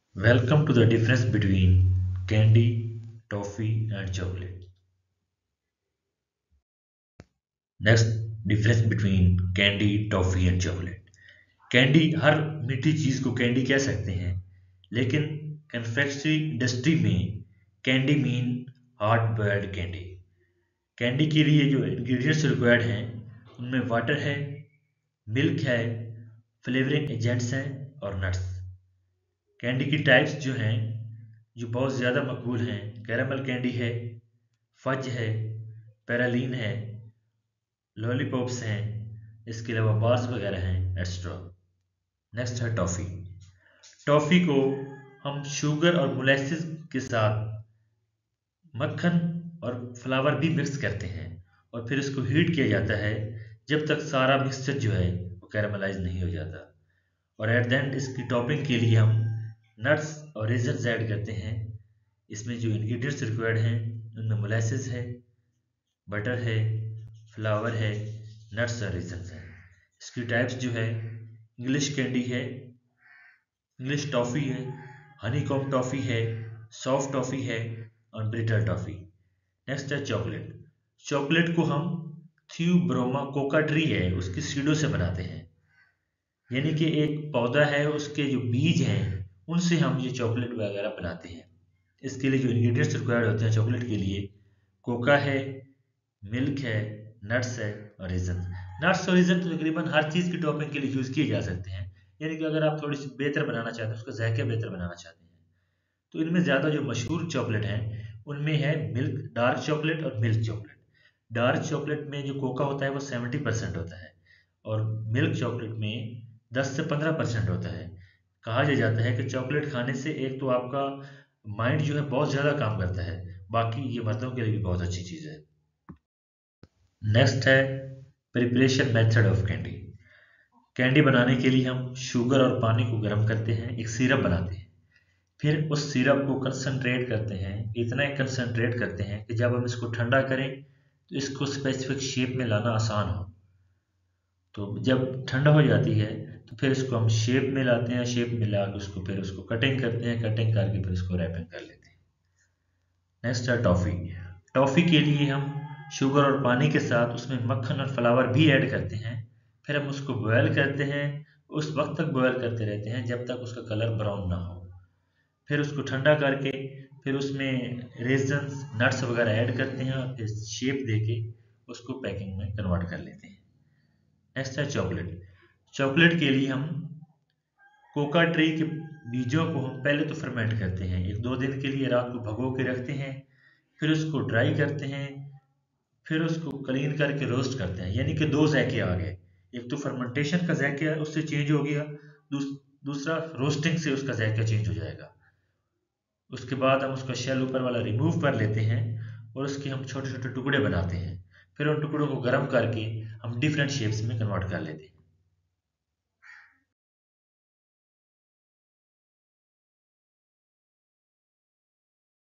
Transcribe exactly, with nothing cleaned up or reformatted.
Welcome to the difference between candy, toffee, and chocolate. Next difference between candy, toffee, and chocolate. Candy हर मीठी चीज को candy कह सकते हैं, लेकिन कन्फेक्शनरी इंडस्ट्री में candy mean hard boiled candy. Candy के लिए जो इंग्रेडिएंट्स रिक्वायर्ड हैं उनमें वाटर है, मिल्क है, फ्लेवरिंग एजेंट्स हैं और नट्स। कैंडी की टाइप्स जो हैं जो बहुत ज़्यादा मकबूल हैं, कैरामल कैंडी है, फज है, पैरालीन है, लॉलीपॉप्स हैं, इसके अलावा बार्स वगैरह हैं, एक्स्ट्रा। नेक्स्ट है टॉफ़ी। टॉफ़ी को हम शुगर और मोलेसिस के साथ मक्खन और फ्लावर भी मिक्स करते हैं और फिर इसको हीट किया जाता है जब तक सारा मिक्सचर जो है वो कैरामलाइज नहीं हो जाता। और एट द एंड इसकी टॉपिंग के लिए हम नट्स और रेजन्स ऐड करते हैं। इसमें जो इंग्रेडिएंट्स रिक्वायर्ड हैं उनमें मोलेसिस है, बटर है, फ्लावर है, नट्स और रेजन्स हैं। इसकी टाइप्स जो है इंग्लिश कैंडी है, इंग्लिश टॉफ़ी है, हनी कॉम टॉफ़ी है, सॉफ्ट टॉफ़ी है और ब्रिटल टॉफ़ी। नेक्स्ट है चॉकलेट। चॉकलेट को हम थियोब्रोमा कोका ट्री है उसकी सीडों से बनाते हैं, यानी कि एक पौधा है उसके जो बीज हैं उनसे हम ये चॉकलेट वगैरह बनाते हैं। इसके लिए जो इंग्रेडिएंट्स रिक्वायर्ड होते हैं चॉकलेट के लिए, कोका है, मिल्क है, नट्स है और रीजन। नट्स और रीजन तो तकरीबन हर चीज़ की टॉपिंग के लिए यूज़ किए जा सकते हैं, यानी कि अगर आप थोड़ी सी बेहतर बनाना चाहते हैं, उसका जायका बेहतर बनाना चाहते हैं, तो इनमें ज़्यादा जो मशहूर चॉकलेट हैं उनमें है मिल्क डार्क चॉकलेट और मिल्क चॉकलेट। डार्क चॉकलेट में जो कोका होता है वो सेवेंटी परसेंट होता है और मिल्क चॉकलेट में दस से पंद्रह परसेंट होता है। कहा यह जाता है कि चॉकलेट खाने से एक तो आपका माइंड जो है बहुत ज़्यादा काम करता है, बाकी ये मर्दों के लिए भी बहुत अच्छी चीज़ है। नेक्स्ट है preparation method of candy. Candy बनाने के लिए हम शुगर और पानी को गर्म करते हैं, एक सिरप बनाते हैं, फिर उस सिरप को कंसनट्रेट करते हैं, इतना ही कंसनट्रेट करते हैं कि जब हम इसको ठंडा करें तो इसको स्पेसिफिक शेप में लाना आसान हो। तो जब ठंडा हो जाती है तो फिर इसको हम शेप में लाते हैं, शेप में ला के उसको फिर उसको कटिंग करते हैं, कटिंग करके फिर उसको रैपिंग कर लेते हैं। नेक्स्ट है टॉफ़ी। टॉफ़ी के लिए हम शुगर और पानी के साथ उसमें मक्खन और फ्लावर भी ऐड करते हैं, फिर हम उसको बॉयल करते हैं। उस वक्त तक बॉयल करते रहते हैं जब तक उसका कलर ब्राउन ना हो। फिर उसको ठंडा करके फिर उसमें रेजन्स नट्स वगैरह ऐड करते हैं और फिर शेप देके उसको पैकिंग में कन्वर्ट कर लेते हैं। नेक्स्ट है चॉकलेट। चॉकलेट के लिए हम कोका ट्री के बीजों को हम पहले तो फर्मेंट करते हैं, एक दो दिन के लिए रात को भगो के रखते हैं, फिर उसको ड्राई करते हैं, फिर उसको क्लीन करके रोस्ट करते हैं, यानी कि दो जायके आ गए। एक तो फर्मेंटेशन का जायका उससे चेंज हो गया, दूस, दूसरा रोस्टिंग से उसका जायका चेंज हो जाएगा। उसके बाद हम उसका शेल ऊपर वाला रिमूव कर लेते हैं और उसके हम छोटे छोटे टुकड़े बनाते हैं, फिर उन टुकड़ों को गर्म करके हम डिफरेंट शेप्स में कन्वर्ट कर लेते हैं।